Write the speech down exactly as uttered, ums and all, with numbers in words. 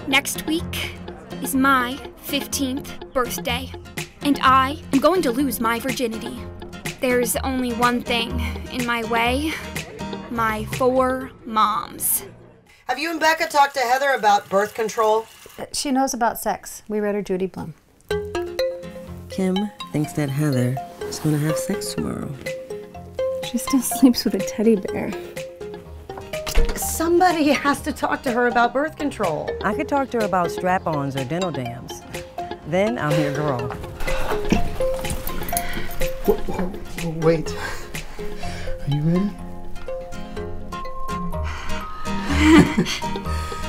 Next week is my fifteenth birthday, and I am going to lose my virginity. There's only one thing in my way: my four moms. Have you and Becca talked to Heather about birth control? She knows about sex. We read her Judy Blume. Kim thinks that Heather is going to have sex tomorrow. She still sleeps with a teddy bear. Somebody has to talk to her about birth control. I could talk to her about strap-ons or dental dams. Then I'm your girl. Wait. Are you ready?